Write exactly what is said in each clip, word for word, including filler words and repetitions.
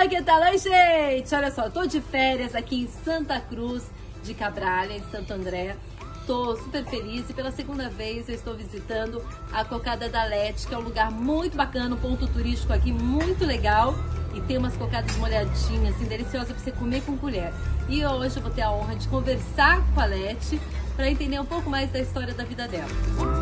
que tal? Oi, gente! Olha só, tô de férias aqui em Santa Cruz de Cabralha, em Santo André. Tô super feliz e pela segunda vez eu estou visitando a Cocada da Lete, que é um lugar muito bacana, um ponto turístico aqui muito legal. E tem umas cocadas molhadinhas, assim, deliciosas pra você comer com colher. E hoje eu vou ter a honra de conversar com a Lete para entender um pouco mais da história da vida dela.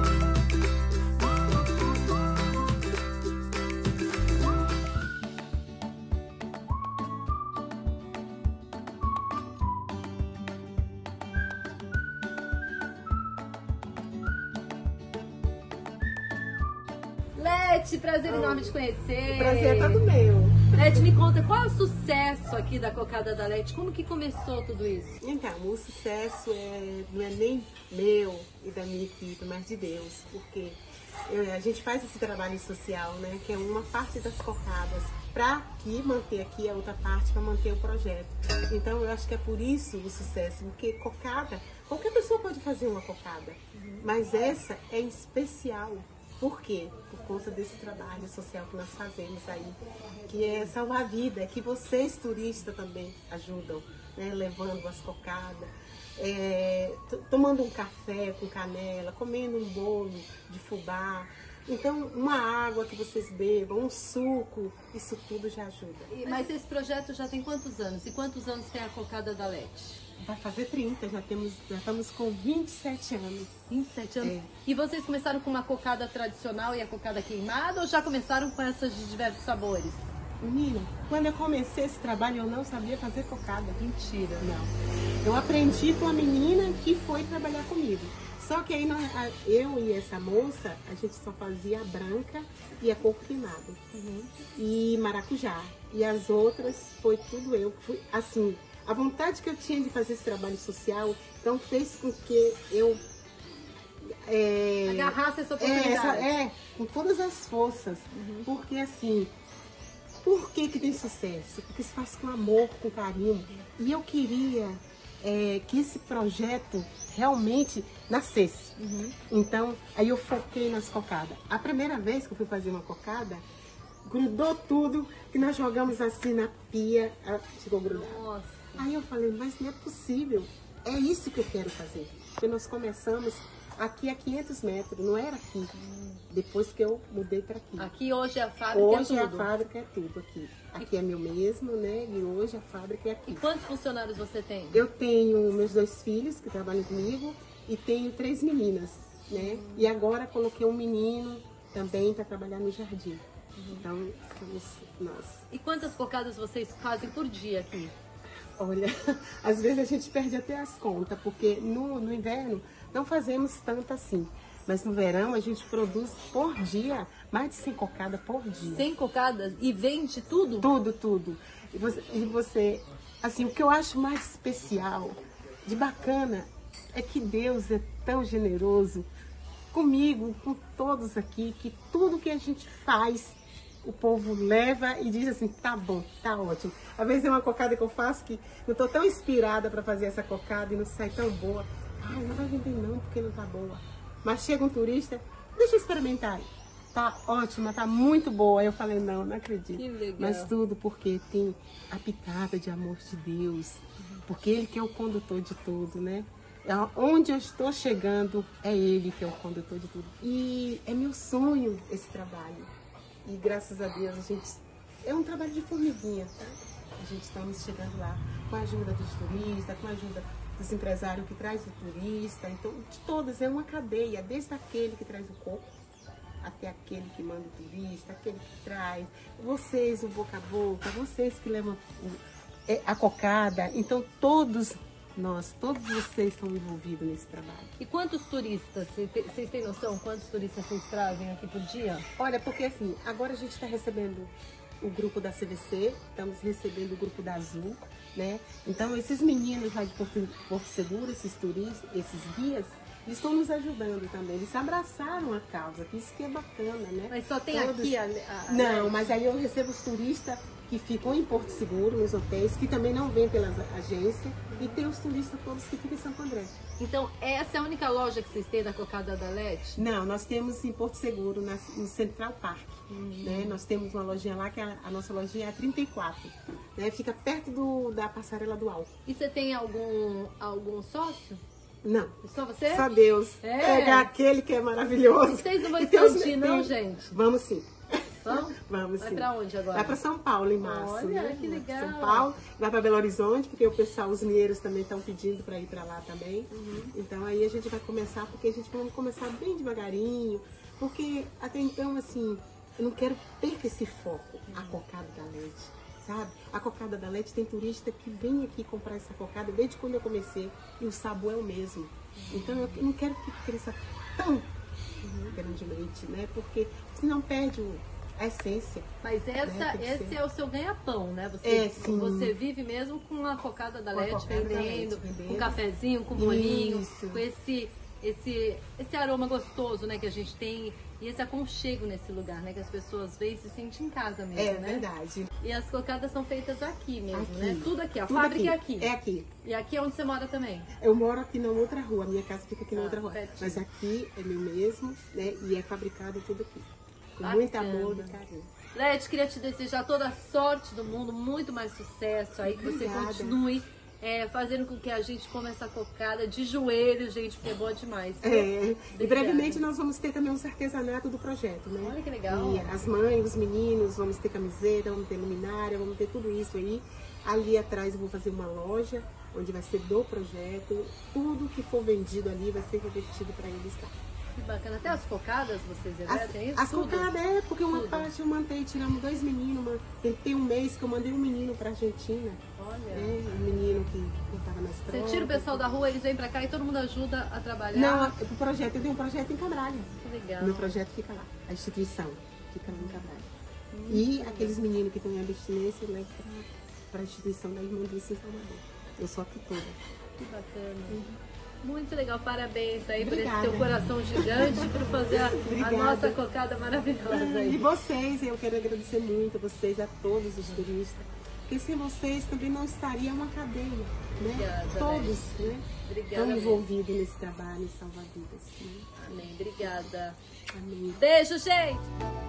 Lete, prazer oh, enorme te conhecer. O prazer é todo meu. Lete, me conta, qual é o sucesso aqui da Cocada da Lete? Como que começou tudo isso? Então, o sucesso é, não é nem meu e da minha equipe, mas de Deus. Porque eu, a gente faz esse trabalho social, né? Que é uma parte das cocadas para que manter aqui a outra parte, para manter o projeto. Então, eu acho que é por isso o sucesso. Porque cocada, qualquer pessoa pode fazer uma cocada. Uhum. Mas essa é em especial. Por quê? Por conta desse trabalho social que nós fazemos aí, que é salvar a vida, que vocês turistas também ajudam, né? Levando as cocadas, é, tomando um café com canela, comendo um bolo de fubá. Então, uma água que vocês bebam, um suco, isso tudo já ajuda. Mas esse projeto já tem quantos anos? E quantos anos tem a Cocada da Lete? Vai fazer trinta, já, temos, já estamos com vinte e sete anos. vinte e sete anos? É. E vocês começaram com uma cocada tradicional e a cocada queimada ou já começaram com essas de diversos sabores? Menina, quando eu comecei esse trabalho eu não sabia fazer cocada. Mentira. Não. Eu aprendi com a menina que foi trabalhar comigo. Só que aí nós, eu e essa moça, a gente só fazia a branca e a coco queimado. Uhum. E maracujá. E as outras foi tudo eu. Fui, assim, a vontade que eu tinha de fazer esse trabalho social, então fez com que eu... É, agarrasse essa oportunidade. É, essa, é, com todas as forças. Uhum. Porque assim, por que que tem sucesso? Porque se faz com amor, com carinho. E eu queria é, que esse projeto realmente nascesse. Uhum. Então, aí eu foquei nas cocadas. A primeira vez que eu fui fazer uma cocada, grudou tudo, que nós jogamos assim na pia, ficou grudado. Nossa. Aí eu falei, mas não é possível, é isso que eu quero fazer. Porque nós começamos aqui a quinhentos metros, não era aqui, hum. depois que eu mudei para aqui. Aqui hoje a fábrica hoje é tudo? Hoje a fábrica é tudo aqui. Aqui e... é meu mesmo, né, e hoje a fábrica é aqui. E quantos funcionários você tem? Eu tenho meus dois filhos que trabalham comigo e tenho três meninas, né, hum. e agora coloquei um menino também para trabalhar no jardim. Uhum. Então, somos nós. E quantas cocadas vocês fazem por dia aqui? Olha, às vezes a gente perde até as contas, porque no, no inverno não fazemos tanto assim. Mas no verão a gente produz por dia mais de cem cocadas por dia. cem cocadas? E vende tudo? Tudo, tudo. E você, e você, assim, o que eu acho mais especial, de bacana, é que Deus é tão generoso comigo, com todos aqui, que tudo que a gente faz, o povo leva e diz assim, tá bom, tá ótimo. Às vezes é uma cocada que eu faço que eu tô tão inspirada para fazer essa cocada e não sai tão boa. Ai, não vai vender não, porque não tá boa. Mas chega um turista, deixa eu experimentar. Tá ótima, tá muito boa. Aí eu falei, não, não acredito. Que legal. Mas tudo porque tem a pitada de amor de Deus. Porque Ele que é o condutor de tudo, né? Onde eu estou chegando, é Ele que é o condutor de tudo. E é meu sonho esse trabalho. E graças a Deus a gente... É um trabalho de formiguinha, tá? A gente estamos chegando lá com a ajuda dos turistas, com a ajuda dos empresários que traz o turista. Então, de todas, é uma cadeia, desde aquele que traz o coco, até aquele que manda o turista, aquele que traz, vocês o boca a boca, vocês que levam a cocada. Então, todos nós, todos vocês estão envolvidos nesse trabalho. E quantos turistas, vocês têm noção, quantos turistas vocês trazem aqui por dia? Olha, porque assim, agora a gente está recebendo o grupo da C V C, estamos recebendo o grupo da Azul, né? Então, esses meninos lá de Porto, Porto Seguro, esses turistas, esses guias, eles estão nos ajudando também. Eles abraçaram a causa, que isso que é bacana, né? Mas só tem Todos... aqui a, a... Não, mas aí eu recebo os turistas que ficam em Porto Seguro, nos hotéis, que também não vêm pela agência, e tem os turistas todos que ficam em Santo André. Então, essa é a única loja que vocês têm da cocada da Lete? Não, nós temos em Porto Seguro, na, no Central Park. Uhum. Né? Nós temos uma lojinha lá, que a, a nossa lojinha é a trinta e quatro. Né? Fica perto do, da passarela do Alto. E você tem algum, algum sócio? Não. Só você? Só Deus. É. É aquele que é maravilhoso. Vocês não vão expandir, não, gente? Vamos sim. Vamos? Vamos vai sim. Vai pra onde agora? Vai pra São Paulo em março. Olha, né? que legal. São Paulo, vai pra Belo Horizonte, porque o pessoal, os mineiros também estão pedindo para ir para lá também. Uhum. Então aí a gente vai começar, porque a gente vai começar bem devagarinho, porque até então, assim, eu não quero perder esse foco, a cocada da Lete, sabe? A cocada da Lete tem turista que vem aqui comprar essa cocada desde quando eu comecei, e o sabor é o mesmo. Uhum. Então eu não quero que cresça tão uhum. grandemente, né? Porque senão perde o a essência. Mas essa, né, esse é o seu ganha-pão, né? Você, é, sim. você vive mesmo com a cocada da Lete vendendo, vendendo, com um cafezinho, com molinho, Isso. com esse, esse, esse aroma gostoso, né, que a gente tem, e esse aconchego nesse lugar, né? Que as pessoas veem e se sentem em casa mesmo, é, né? É verdade. E as cocadas são feitas aqui mesmo, aqui. né? Tudo aqui, a Tudo fábrica aqui. é aqui. É aqui. E aqui é onde você mora também? Eu moro aqui na outra rua, a minha casa fica aqui na ah, outra rua. pertinho. Mas aqui é meu mesmo, né? E é fabricado tudo aqui. Com Bacana. muito amor e carinho. Lete, queria te desejar toda a sorte do mundo, muito mais sucesso aí, que Obrigada. você continue é, fazendo com que a gente coma essa cocada de joelho, gente, porque é boa demais. É, e brevemente nós vamos ter também os artesanatos do projeto, né? Olha que legal. E as mães, os meninos, vamos ter camiseta, vamos ter luminária, vamos ter tudo isso aí. Ali atrás eu vou fazer uma loja, onde vai ser do projeto. Tudo que for vendido ali vai ser revertido para eles lá. Que bacana. Até as cocadas vocês revertem isso? As tudo? cocadas é, porque uma Tudo. parte eu mandei, tiramos dois meninos, uma, tem um mês que eu mandei um menino pra Argentina. Olha. É, um menino que estava nas Você trocas. tira o pessoal da rua, eles vêm pra cá e todo mundo ajuda a trabalhar? Não, o projeto, eu tenho um projeto em Cabralha. Que legal. Meu projeto fica lá, a instituição fica lá em Cabralha. Hum, e legal. Aqueles meninos que têm abstinência, eu levo para a instituição da Irmã Dulce em Salvador. Eu sou a tutora. Que bacana. Uhum. Muito legal, parabéns aí. Obrigada. Por esse teu coração gigante, por fazer a, a nossa cocada maravilhosa aí. E vocês, eu quero agradecer muito a vocês, a todos os turistas, porque sem vocês também não estaria uma cadeia, né? Obrigada, todos, né? Obrigada, estão envolvidos nesse trabalho em salvar vidas. Né? Amém, obrigada. Amém. Beijo, gente!